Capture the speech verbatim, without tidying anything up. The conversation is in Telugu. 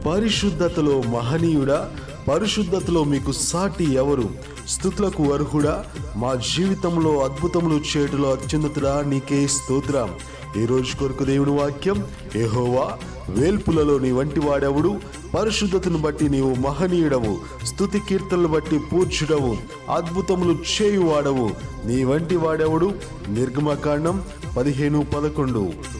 పరిశుద్ధతలో మహనీయుడా, పరిశుద్ధతలో మీకు సాటి ఎవరు? స్తుతులకు అర్హుడా, మా జీవితంలో అద్భుతములు చేయటంలో అత్యున్నతుడా, నీకే స్తోత్రం. ఈ రోజు కొరకు దేవుని వాక్యం, యెహోవా వేల్పులలో నీ వంటి వాడెవడు? పరిశుద్ధతను బట్టి నీవు మహనీయుడవు, స్తుతి కీర్తనలు బట్టి పూజ్యుడవు, అద్భుతములు చేయువాడవు, నీ వంటి వాడెవడు? నిర్గమకాండం పదిహేను పదకొండు.